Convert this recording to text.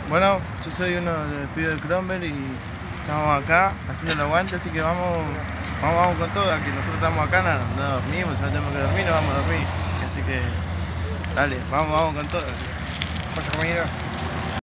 Bueno, yo soy uno de los pibes del Cromwell y estamos acá haciendo el aguante, así que vamos con todo, que nosotros estamos acá, no dormimos, si no tenemos que dormir, nos vamos a dormir. Así que, dale, vamos con todo. ¿Pasa, compañero?